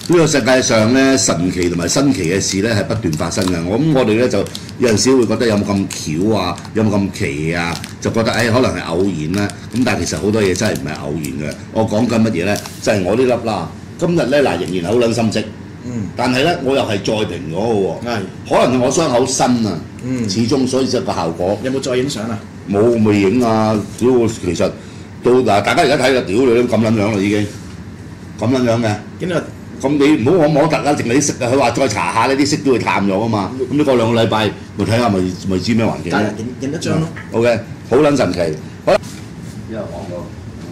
呢個世界上咧神奇同埋新奇嘅事咧係不斷發生嘅。我哋咧就有陣時會覺得有冇咁巧啊，有冇咁奇啊，就覺得可能係偶然啦。咁但係其實好多嘢真係唔係偶然嘅。我講緊乜嘢咧？就係我呢粒啦。今日咧嗱仍然好撚心跡，但係咧我又係再平咗嘅喎。可能係我傷口新啊，始終所以就個效果。 有冇再影相啊？ 冇未影啊！屌，其實到嗱大家而家睇就屌你都咁撚樣啦已經，咁撚樣嘅。 見到。 咁你唔好摸突啦，淨係啲色啊！佢話再查下呢啲色都會淡咗啊嘛。咁你過2個禮拜，咪睇下咪知咩環境咯。 但係影一張咯。 OK， 好撚神奇。好啦，一路講到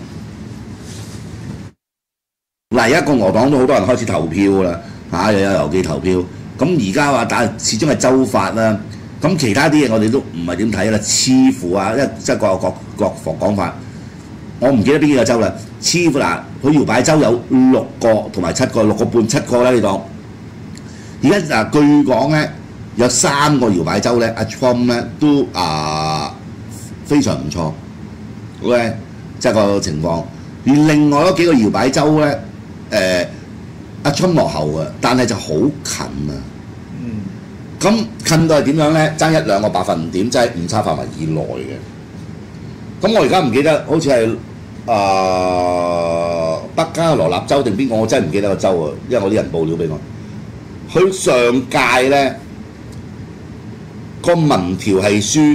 嗱，而家共和黨都好多人開始投票啦，又有郵寄投票。咁而家話但係始終係州法啦。咁其他啲嘢我哋都唔係點睇啦，似乎啊，即係各有各講法。我唔記得邊幾個州啦，似乎嗱，佢搖擺州有6個同埋7個，6個半7個啦，你當。而家據講咧，有3個搖擺州咧，阿 Trump 咧都非常唔錯，OK， 即係個情況。而另外嗰幾個搖擺州咧，阿 Trump 落後嘅，但係就好近啊。咁近到係點樣咧？爭1、2個百分點，即係誤差範圍以內嘅。咁我而家唔記得，好似係北卡羅納州定邊個？我真係唔記得個州啊，因為我啲人報料俾我。佢上屆咧個民調係輸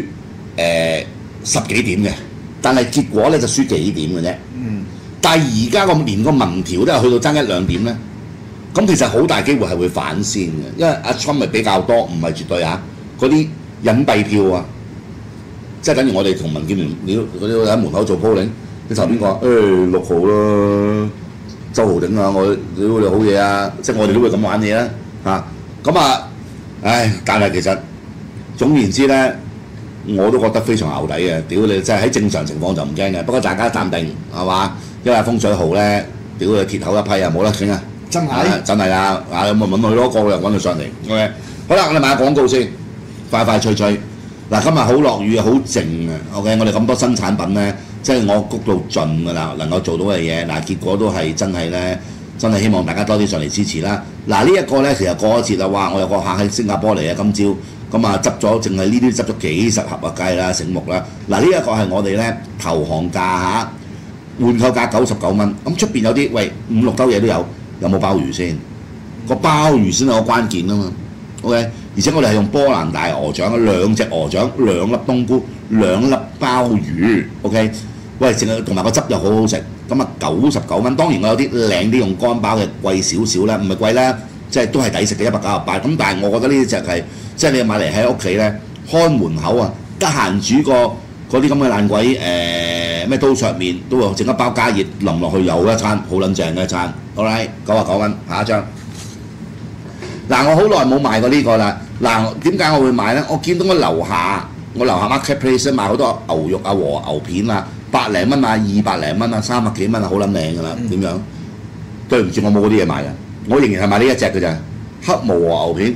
10幾點嘅，但係結果咧就輸幾點嘅啫。但係而家連個民調都係去到爭1、2點咧，咁其實好大機會係會反先嘅，因為阿 Trump 咪比較多，唔係絕對啊。嗰啲隱蔽票啊，即係等於我哋同民建聯嗰啲喺門口做 polling。你頭邊講6號啦，周浩鼎啊，我屌你好嘢啊！即係我哋都會咁玩嘢啦嚇。但係其實總言之咧，我都覺得非常牛底嘅。屌你，即係喺正常情況就唔驚嘅。不過大家淡定係嘛，因為風水號咧，屌你鐵口一批啊，冇得傾啊！ 真係真係啊！咁咪揾佢咯，個個人揾佢上嚟。OK， 好啦，我哋買下廣告先，快快脆脆。嗱，今日好落雨啊，好靜啊。OK， 我哋咁多新產品咧。即係我谷到盡㗎啦，能夠做到嘅嘢，結果都係真係咧，真係希望大家多啲上嚟支持啦。呢一個咧，其實過咗節啦，哇！我有個客喺新加坡嚟啊，今朝咁執咗，淨係呢啲執咗幾10盒啊雞啦，醒目啦。呢一個係我哋咧投行價嚇，換購價99蚊。咁出邊有啲5、6兜嘢都有冇鮑魚先？個鮑魚先係個關鍵啊嘛。OK， 而且我哋係用波蘭大鵝掌，2隻鵝掌，2粒冬菇，2粒鮑魚。OK。喂，淨係同埋個汁又好好食，咁99蚊。當然我有啲靚啲用乾鮑嘅貴少少啦，唔係貴啦，即係都係抵食嘅198。咁但係我覺得呢隻係即係你買嚟喺屋企咧，看門口啊，得閒煮個嗰啲咁嘅爛鬼咩刀削麵，都會整一包加熱淋落去有一餐好撚正嘅一餐。好啦，99蚊，下一張。我好耐冇買過呢個啦。點解我會買咧？我見到我樓下 marketplace 賣好多牛肉啊、和牛片啊。100零蚊啊，200零蚊啊，300幾蚊啊，好撚靚㗎啦，點樣？對唔住，我冇嗰啲嘢買嘅，我仍然係買呢一隻嘅咋，黑毛和牛片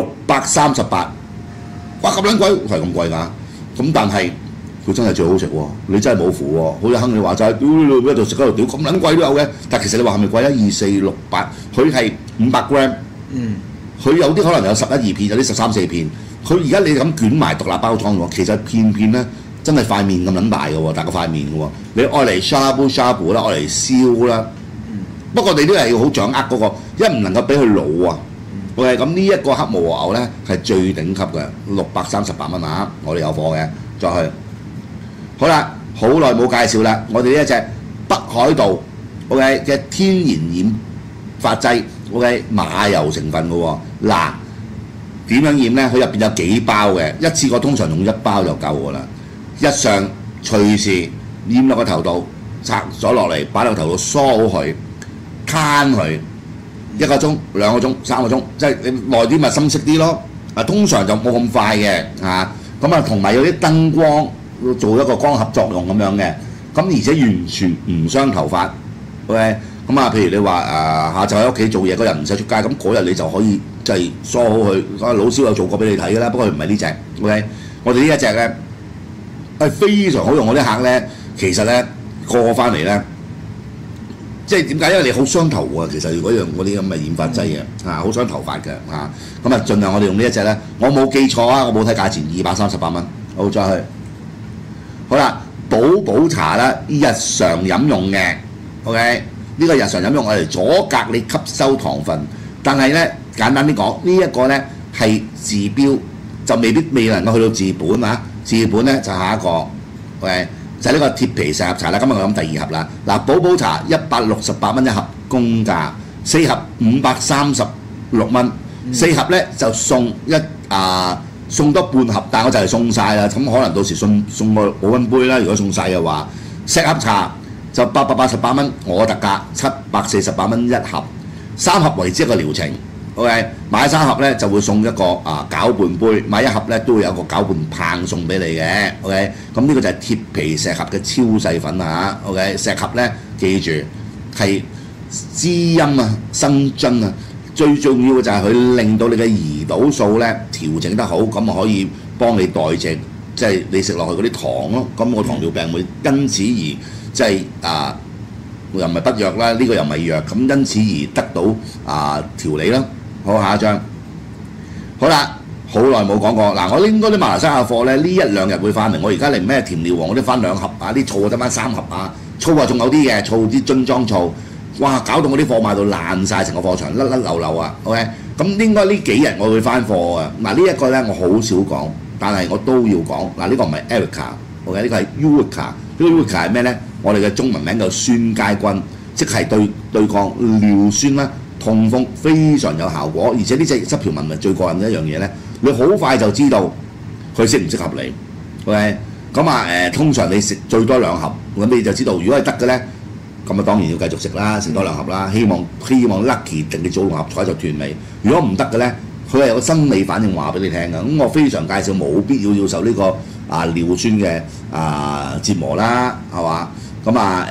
638，哇咁撚貴，係咁貴㗎？咁但係佢真係最好食喎，你真係冇符喎，好似亨利話齋，屌你喺度食嗰度屌咁撚貴都有嘅，但其實你話係咪貴啊？2468，佢係500 gram，佢有啲可能有11、2片，有啲13、4片，佢而家你咁捲埋獨立包裝喎，其實片片咧。真係塊面咁撚大嘅喎，大個塊面嘅喎，你愛嚟 shabu 啦，愛嚟燒啦。不過你都係要好掌握嗰個，因為唔能夠俾佢老啊。OK， 咁呢一個黑毛和牛咧係最頂級嘅，638蚊啊！我哋有貨嘅，再去。好啦，好耐冇介紹啦，我哋呢一隻北海道 OK 嘅天然染髮劑 OK 馬油成分嘅喎。嗱，點樣染咧？佢入邊有幾包嘅，一次過通常用1包就夠㗎啦。日常隨時染落個頭度，拆咗落嚟，擺落個頭度梳好佢，攤佢1個鐘、2個鐘、3個鐘，即係你耐啲咪深色啲咯。通常就冇咁快嘅咁同埋有啲燈光做一個光合作用咁樣嘅，咁而且完全唔傷頭髮。OK， 譬如你話下晝喺屋企做嘢嗰日唔使出街，咁嗰日你就可以即係梳好佢。老蕭有做過俾你睇㗎啦，不過佢唔係呢隻。OK， 我哋呢一隻咧。係非常好用，我啲客咧，其實咧個翻嚟咧， 即係點解？因為你好傷頭啊，其實嗰啲咁嘅染髮劑啊，好傷頭髮嘅嚇。咁啊，盡量我哋用呢一隻咧，我冇記錯啊，我冇睇價錢，238蚊。好，再去。好啦，寶茶啦，日常飲用嘅 ，OK， 呢個日常飲用我哋阻隔你吸收糖分，但係咧簡單啲講，呢一個咧係治標，就未能夠去到治本啊。治本咧就下一個 ，OK， 就係呢個鐵皮石斛茶啦。今日我諗第二盒啦。嗱，寶茶168蚊一盒公價，4盒536蚊，4盒咧就送多半盒，但我就係送晒啦。咁可能到時送個保溫杯啦。如果送晒嘅話，石斛茶就888蚊，我特價748蚊一盒，3盒為之一個療程。OK， 買3盒咧就會送一個攪拌杯，買1盒咧都會有個攪拌棒送俾你嘅。OK， 咁呢個就係鐵皮石斛嘅超細粉啊。OK， 石斛咧記住係滋陰啊、生津啊。最重要嘅就係佢令到你嘅胰島素咧調整得好，咁可以幫你代謝，即係你食落去嗰啲糖咯。咁個糖尿病會因此而即係又唔係不藥啦，呢個又唔係藥，咁因此而得到調理啦。好，下一張。好啦，好耐冇講過嗱，我應該啲馬來西亞貨咧呢1-2日會翻嚟。我而家嚟咩甜料王嗰啲翻2盒啊，啲醋得翻3盒啊，醋啊仲有啲嘅，醋啲樽裝醋。哇！搞到我啲貨賣到爛晒，成個貨場甩漏漏啊 ！OK， 咁應該呢幾日我會翻貨啊！嗱，呢一個咧我好少講，但係我都要講。嗱，呢個唔係 Erica，OK， 呢個係 Ureca。呢個 Ureca 係咩咧？我哋嘅中文名叫酸佳君，即係對抗尿酸啦、痛風非常有效果。而且呢隻濕條紋係最過癮嘅一樣嘢咧，你好快就知道佢適唔適合你。OK， 咁通常你食最多2盒，咁你就知道，如果係得嘅咧。咁當然要繼續食啦，食多2盒啦。希望 lucky 定你做6盒彩就斷尾。如果唔得嘅咧，佢係有個生理反應話俾你聽㗎。咁我非常介紹，冇必要受呢個尿酸嘅折磨啦，係嘛？咁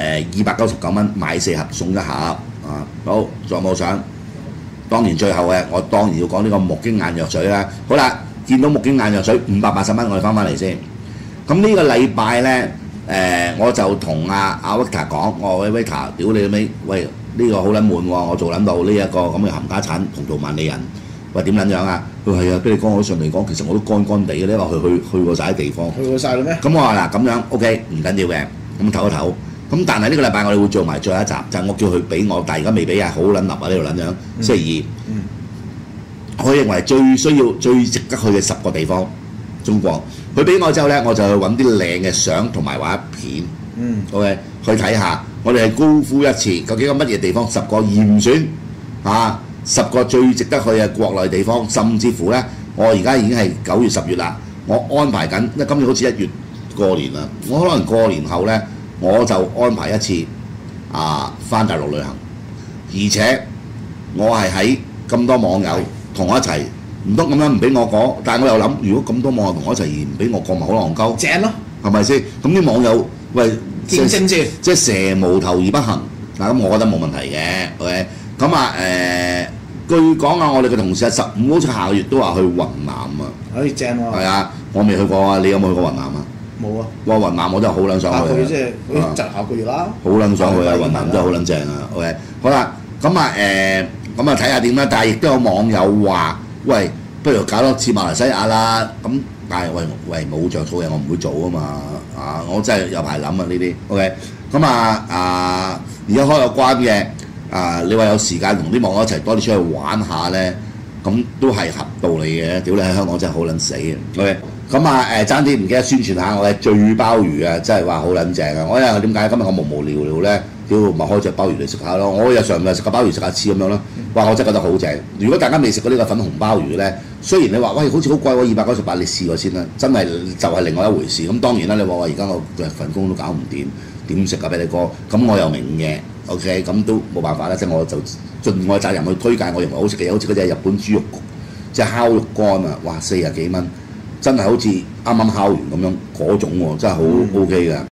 299蚊買4盒送1盒好，仲有冇相？當然最後嘅我當然要講呢個木經眼藥水啦。好啦，見到木經眼藥水580蚊，我哋翻嚟先。咁呢個禮拜咧。我就同阿 Victor 講，我話喂 Victor， 屌你尾，喂呢個好撚悶喎，我做撚到呢一個咁嘅冚家產同做萬里人，喂點撚樣啊？佢係啊，俾你講我上嚟講，其實我都乾乾地嘅，因為去過晒啲地方。去過晒啦咩？咁我話嗱咁樣 OK 唔緊要嘅，咁唞一唞。咁但係呢個禮拜我哋會做埋最後一集，就係我叫佢俾我，但係而家未俾啊，好撚立啊呢度撚樣。星期2，我認為最需要、最值得去嘅10個地方，中國。佢俾我之後咧，我就去揾啲靚嘅相同埋畫片，OK， 去睇下。我哋係高呼一次，究竟有乜嘢地方10個嚴選10個最值得去嘅國內地方，甚至乎咧，我而家已經係9月10月啦，我安排緊，因為今年好似1月過年啦，我可能過年後咧，我就安排一次返大陸旅行，而且我係喺咁多網友同我一齊。唔通咁樣唔俾我講，但係我又諗，如果咁多網友同我一齊而唔俾我過，咪好戇鳩？正咯，係咪先？咁啲網友喂，見證住，即係蛇無頭而不行嗱，咁我覺得冇問題嘅 ，OK。咁據講我哋嘅同事15好似下個月都話去雲南啊，正喎。係啊，我未去過啊，你有冇去過雲南啊？冇啊。哇，雲南我真係好撚想去。下個月即係就下個月啦。好撚想去啊！雲南真係好撚正啊 ，OK。好啦，咁睇下點啦，但係亦都有網友話。喂，不如搞多次馬來西亞啦，咁但係喂冇着數嘅，我唔會做啊嘛，我真係有排諗啊呢啲 ，OK， 咁而家開個關嘅，你話有時間同啲網友一齊多啲出去玩下咧，咁都係合道理嘅，屌你喺香港真係好撚死嘅 ，OK， 咁爭啲唔記得宣傳下我嘅醉鮑魚啊，真係話好撚正啊！我因為點解今日我無聊咧？屌咪開隻鮑魚嚟食下咯！我日常咪食個鮑魚食下翅咁樣咯。哇！我真係覺得好正。如果大家未食過呢個粉紅鮑魚咧，雖然你話喂好似好貴喎298，你試過先啦，真係就係另外一回事。咁當然啦，你話而家我份工都搞唔掂，點食啊俾你哥？咁我又明嘅 ，OK， 咁都冇辦法啦。即係我就盡我責任去推介我認為好食嘅嘢，好似嗰隻日本豬肉焗，即係烤肉乾啊！哇，40幾蚊，真係好似啱啱烤完咁樣嗰種喎，真係好 OK 㗎。